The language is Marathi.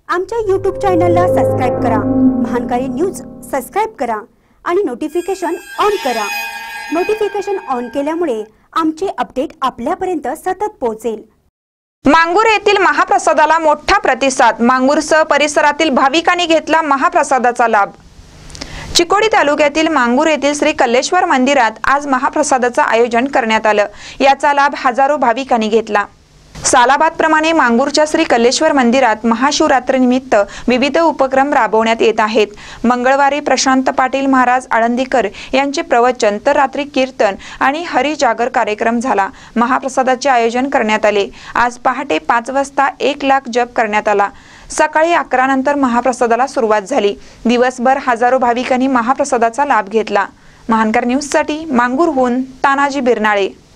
आमच्या YouTube चॅनलला सबस्क्राइब करा, महानकारी न्यूज सबस्क्राइब करा आणि नोटिफिकेशन ऑन करा। नोटिफिकेशन ऑन केल्यामुळे आमचे अपडेट आपल्यापर्यंत सतत पोहोचेल। मांगूर येथील महाप्रसादाला मोठा प्रतिसाद। मांगूरसह परिसरातील भाविकांनी घेतला महाप्रसादाचा लाभ। चिकोडी तालुक्यातील मांगूर येथील श्री कल्लेश्वर मंदिरात आज महाप्रसादाचे आयोजन करण्यात आले। याचा लाभ हजारो भाविकांनी घेतला। सालाबाद प्रमाणे मांगूरच्या श्री कल्लेश्वर मंदिरात महाशिवरात्रीनिमित्त विविध उपक्रम राबवण्यात येत आहेत। मंगळवारी प्रशांत पाटील महाराज आळंदीकर यांचे प्रवचन तर रात्री कीर्तन आणि हरिजागर कार्यक्रम झाला। महाप्रसादाचे आयोजन करण्यात आले। आज पहाटे 5 वाजता 1 लाख जप करण्यात आला। सकाळी 11 नंतर महाप्रसादाला सुरुवात झाली। दिवसभर हजारो भाविकांनी महाप्रसादाचा लाभ घेतला। महानकर न्यूज साठी मांगूरहून तानाजी बिरनाळे।